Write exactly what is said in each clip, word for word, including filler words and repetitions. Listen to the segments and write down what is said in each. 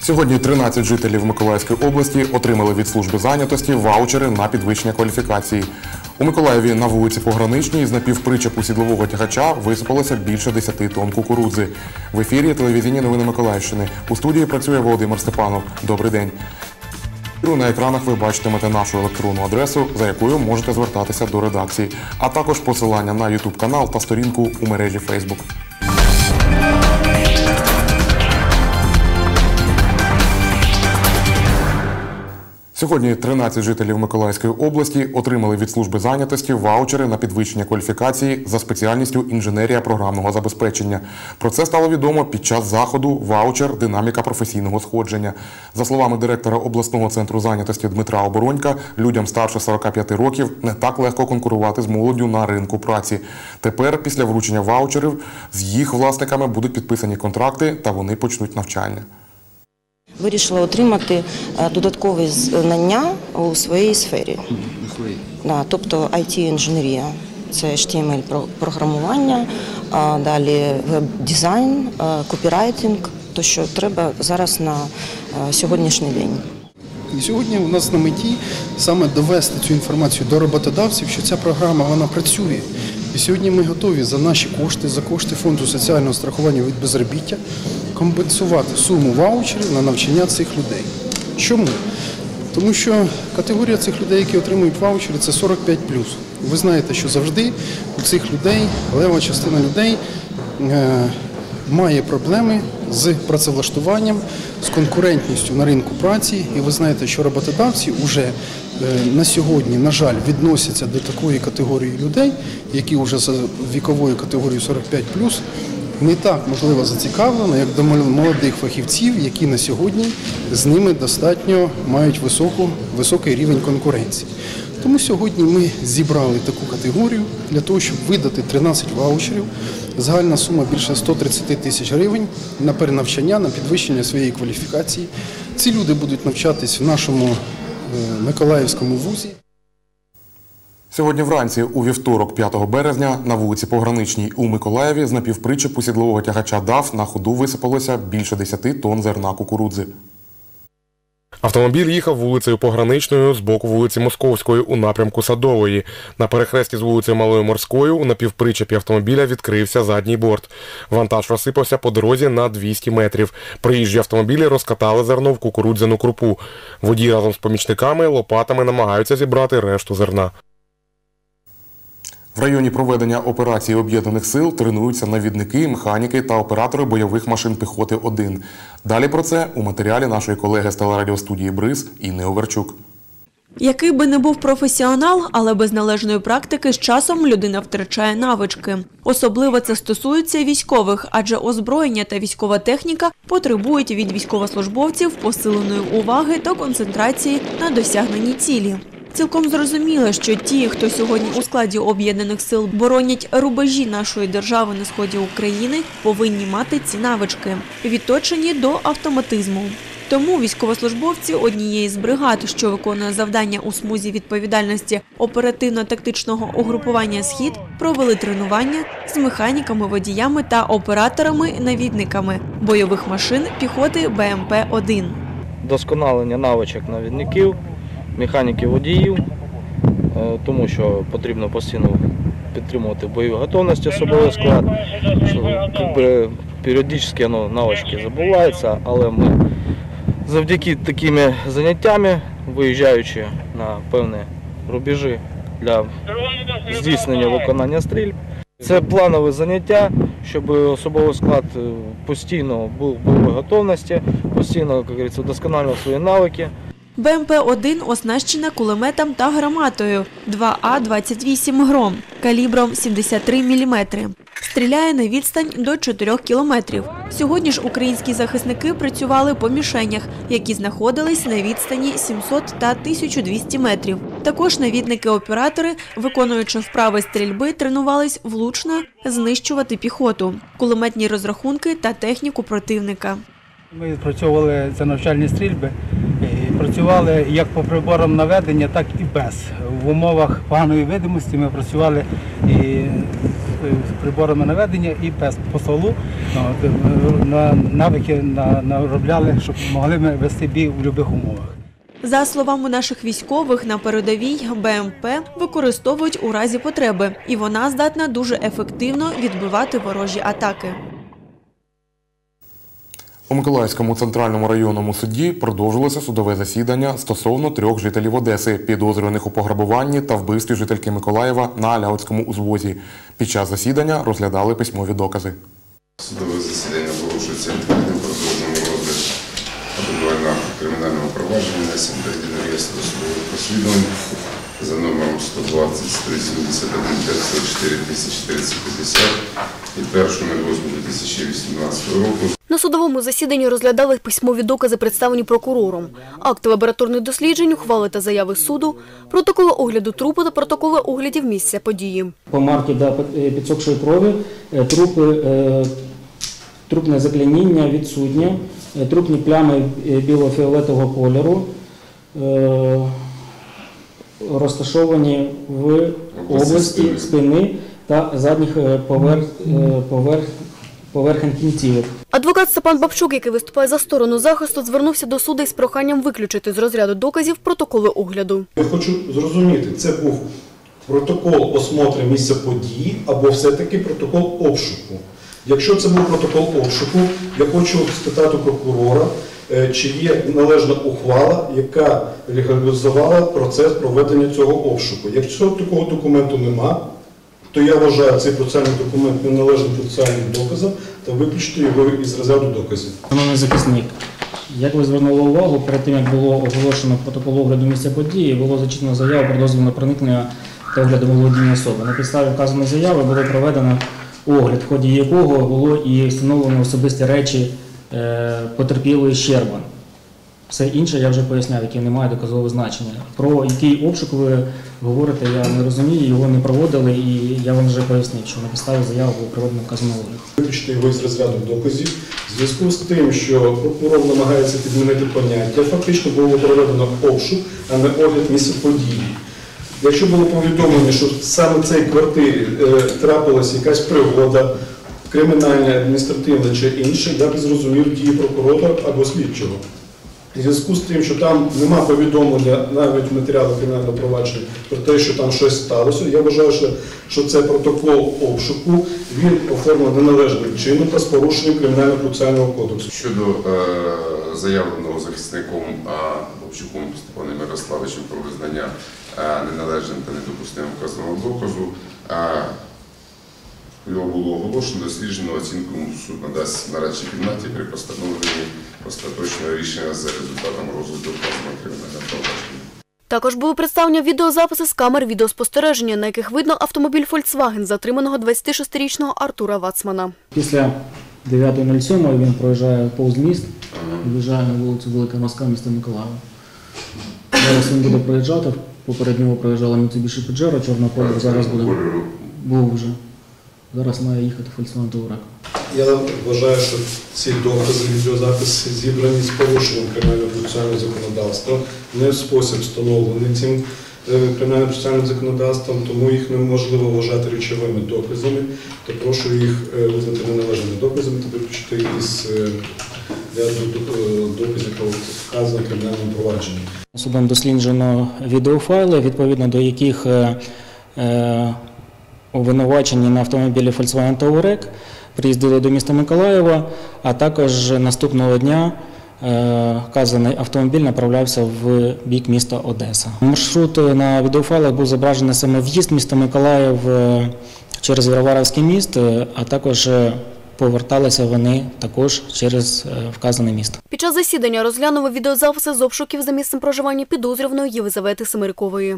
Сьогодні тринадцять жителів Миколаївської області отримали від служби зайнятості ваучери на підвищення кваліфікації. У Миколаєві на вулиці Пограничній з напівпричепу сідлового тягача висипалося більше десяти тонн кукурудзи. В ефірі телевізійні новини Миколаївщини. У студії працює Володимир Степанов. Добрий день. На екранах ви бачитимете нашу електронну адресу, за якою можете звертатися до редакції, а також посилання на ютуб-канал та сторінку у мережі Фейсбук. Сьогодні тринадцять жителів Миколаївської області отримали від служби зайнятості ваучери на підвищення кваліфікації за спеціальністю інженерія програмного забезпечення. Про це стало відомо під час заходу «Ваучер. Динаміка професійного сходження». За словами директора обласного центру зайнятості Дмитра Оборонька, людям старше сорока п'яти років не так легко конкурувати з молоддю на ринку праці. Тепер, після вручення ваучерів, з їх власниками будуть підписані контракти та вони почнуть навчання. Вирішила отримати додаткові знання у своїй сфері, да, тобто ай ті-інженерія. Це ейч ті ем ель-програмування, далі веб-дизайн, копірайтинг, то, що треба зараз на сьогоднішній день. І сьогодні у нас на меті саме довести цю інформацію до роботодавців, що ця програма вона працює. І сьогодні ми готові за наші кошти, за кошти Фонду соціального страхування від безробіття компенсувати суму ваучерів на навчання цих людей. Чому? Тому що категорія цих людей, які отримують ваучери, це сорок п'ять плюс. Ви знаєте, що завжди у цих людей, лева частина людей е, має проблеми з працевлаштуванням, з конкурентністю на ринку праці. І ви знаєте, що роботодавці вже на сьогодні, на жаль, відносяться до такої категорії людей, які вже за віковою категорією сорок п'ять плюс, не так, можливо, зацікавлені, як до молодих фахівців, які на сьогодні з ними достатньо мають високу, високий рівень конкуренції. Тому сьогодні ми зібрали таку категорію для того, щоб видати тринадцять ваучерів. Загальна сума більше ста тридцяти тисяч гривень на перенавчання, на підвищення своєї кваліфікації. Ці люди будуть навчатись в нашому Миколаївському вузі. Сьогодні вранці, у вівторок, п'ятого березня, на вулиці Пограничній у Миколаєві з напівпричепу сідлового тягача ДАФ на ходу висипалося більше десяти тонн зерна кукурудзи. Автомобіль їхав вулицею Пограничною з боку вулиці Московської у напрямку Садової. На перехресті з вулицею Малою Морською у напівпричепі автомобіля відкрився задній борт. Вантаж розсипався по дорозі на двісті метрів. Приїжджі автомобілі розкатали зерно в кукурудзяну крупу. Водій разом з помічниками лопатами намагаються зібрати решту зерна. В районі проведення операції Об'єднаних сил тренуються навідники, механіки та оператори бойових машин піхоти один. Далі про це у матеріалі нашої колеги з телерадіостудії «Бриз» Інни Оверчук. Який би не був професіонал, але без належної практики з часом людина втрачає навички. Особливо це стосується військових, адже озброєння та військова техніка потребують від військовослужбовців посиленої уваги та концентрації на досягненні цілі. Цілком зрозуміло, що ті, хто сьогодні у складі Об'єднаних сил боронять рубежі нашої держави на сході України, повинні мати ці навички, відточені до автоматизму. Тому військовослужбовці однієї з бригад, що виконує завдання у смузі відповідальності оперативно-тактичного угрупування «Схід», провели тренування з механіками, водіями та операторами-навідниками бойових машин піхоти Б М П один. Досконалення навичок навідників, механіків, водіїв, тому що потрібно постійно підтримувати бойові готовності особовий склад. Якби, періодично ну, навички забуваються, але ми завдяки такими заняттями, виїжджаючи на певні рубежі для здійснення виконання стрільб, це планове заняття, щоб особовий склад постійно був в бойовій готовності, постійно, як говориться, вдосконалював свої навики. Б М П один оснащена кулеметом та гарматою два А двадцять вісім «Гром» калібром сімдесят три міліметри. Стріляє на відстань до чотирьох кілометрів. Сьогодні ж українські захисники працювали по мішенях, які знаходились на відстані сімсот та тисяча двісті метрів. Також навідники-оператори, виконуючи вправи стрільби, тренувались влучно знищувати піхоту, кулеметні розрахунки та техніку противника. Ми відпрацьовували ці навчальні стрільби, працювали як по приборам наведення, так і без. В умовах поганої видимості ми працювали і з приборами наведення і без по столу. От, на навики на- наробляли, щоб могли ми вести бій у будь-яких умовах. За словами наших військових, на передовій БМП використовують у разі потреби, і вона здатна дуже ефективно відбивати ворожі атаки. У Миколаївському центральному районному суді продовжилося судове засідання стосовно трьох жителів Одеси, підозрюваних у пограбуванні та вбивстві жительки Миколаєва на Аляутському узвозі. Під час засідання розглядали письмові докази. Судове засідання оголошується відкритим, продовжуємо розгляд обвинувального кримінального провадження на єдиного реєстру судових розслідувань за номером сто двадцять сто сімдесят один п'ятсот чотири тисячі чотириста п'ятдесят від першого восьмого дві тисячі вісімнадцятого року. На судовому засіданні розглядали письмові докази, представлені прокурором, акти лабораторних досліджень, ухвали та заяви суду, протоколи огляду трупу та протоколи оглядів місця події. По марки да, підсохшої крові, трупи, е, трупне закляніння відсутнє, е, трупні плями біло-фіолетового кольору, е, розташовані в області спини та задніх поверх, е, поверх, поверхень кінцівок. Адвокат Степан Бабчук, який виступає за сторону захисту, звернувся до суду із проханням виключити з розряду доказів протоколи огляду. Я хочу зрозуміти, це був протокол осмотру місця події або все-таки протокол обшуку. Якщо це був протокол обшуку, я хочу спитати у прокурора, чи є належна ухвала, яка легалізувала процес проведення цього обшуку. Якщо такого документу нема, то я вважаю цей процесуальний документ неналежним процесуальним доказом та виключити його із розряду доказів. Шановний захисник, як ви звернули увагу, перед тим, як було оголошено протокол огляду місця події, було зачитано заяву про дозвіл на проникнення та огляду володіння особи. На підставі вказаної заяви було проведено огляд, в ході якого було і встановлено особисті речі е, потерпілої Щербан. Все інше я вже поясняв, яке не має доказового значення. Про який обшук ви говорите, я не розумію, його не проводили, і я вам вже пояснив, що на підставі заяви було проведено вказаний огляд. Виключити його із розряду доказів. В зв'язку з тим, що прокурор намагається підмінити поняття, фактично було проведено обшук, а не огляд місця події. Якщо було повідомлено, що саме в цій квартирі е, трапилася якась пригода, кримінальна, адміністративна чи інша, я б зрозумів дії прокурора або слідчого. У зв'язку з тим, що там нема повідомлення навіть в матеріалах кримінального провадження про те, що там щось сталося, я вважаю, що, що це протокол обшуку, він оформлений неналежним чином та з порушенням Кримінально-процесуального кодексу. Щодо е, заявленого захисником е, Бабчуком Степаном Мирославовичем про визнання е, неналежним та недопустимим вказаного доказу, е, його було оголошено, досліджено, оцінку суд надасть на радчій кімнаті при постановленні остаточного рішення за результатом розгляду вказаного кримінального провадження. Також були представлені відеозаписи з камер відеоспостереження, на яких видно автомобіль Volkswagen затриманого двадцятишестирічного Артура Вацмана. Після дев'ятої нуль сьомої він проїжджає повз міст, виїжджає на вулицю Велика Москва, міста Миколаєва. Зараз він буде проїжджати, поперед нього проїжджала Mitsubishi Pajero, чорна колір, зараз буде, був вже. Зараз має їхати Volkswagen Touareg. Я вважаю, що ці докази, відеозаписи зібрані з порушенням кримінально-процесуального законодавства, не в спосіб встановлений цим кримінально-процесуальним законодавством, тому їх неможливо вважати речовими доказами, то прошу їх визнати неналежними доказами та виключити із ряду доказів про вказане кримінальному провадженні. Судом досліджено відеофайли, відповідно до яких обвинувачені на автомобілі Volkswagen Touareg приїздили до міста Миколаєва, а також наступного дня вказаний автомобіль направлявся в бік міста Одеса. Маршрут на відеофайлах був зображений саме в'їзд міста Миколаїв через Варварівський міст, а також поверталися вони також через вказане місто. Під час засідання розглянули відеозаписи з обшуків за місцем проживання підозрюваної Єлизавети Семерикової.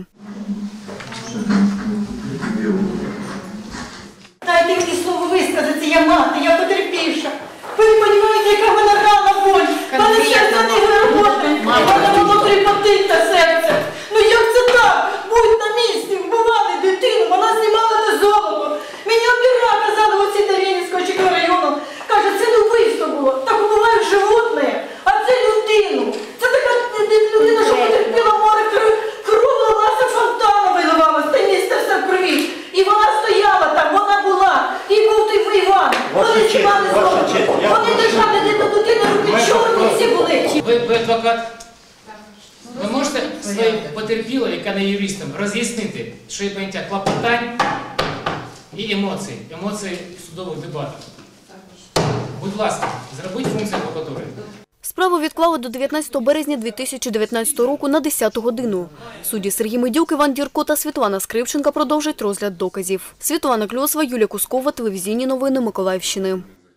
Дайте мені слово висказати, я мати, я потерпівша. Ви не розумієте, яка в мене рана боль. В мене серце не роботи, в мене було тріпотить та серце. Ну як це так? Будь на місці, вбивали дитину, вона знімала те золото. Мені опіра казали оці Дар'їнського чи району. Каже, це не вбивство було, так убивають животне, а це людину. Це така людина, що потерпіла море кров, власне фонтану виливалась, та місце все в крові. І вона стояла там, вона була. вчиняли злочин. Вони держали, де до дитини руки чорні всі були. Ви, ви адвокат? Ви можете своїм потерпілим, яка не юристом, роз'яснити, що є поняття клопотань і емоцій, емоції в судових дебатах? Будь ласка, зробіть функцію адвокатури. Справу відклали до дев'ятнадцятого березня дві тисячі дев'ятнадцятого року на десяту годину. Судді Сергій Медюк, Іван Дірко та Світлана Скрипченка продовжать розгляд доказів. Світлана Кльосова, Юлія Кускова, телевізійні новини Миколаївщини.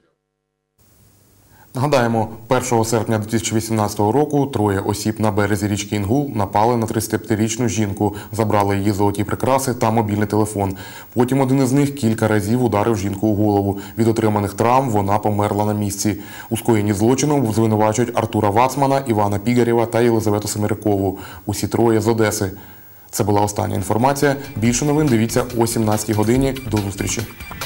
Нагадаємо, першого серпня дві тисячі вісімнадцятого року троє осіб на березі річки Інгул напали на тридцятип'ятирічну жінку, забрали її золоті прикраси та мобільний телефон. Потім один із них кілька разів ударив жінку у голову. Від отриманих травм вона померла на місці. У скоєнні злочину звинувачують Артура Вацмана, Івана Пігарєва та Єлизавету Семерякову. Усі троє з Одеси. Це була остання інформація. Більше новин дивіться о сімнадцятій годині. До зустрічі.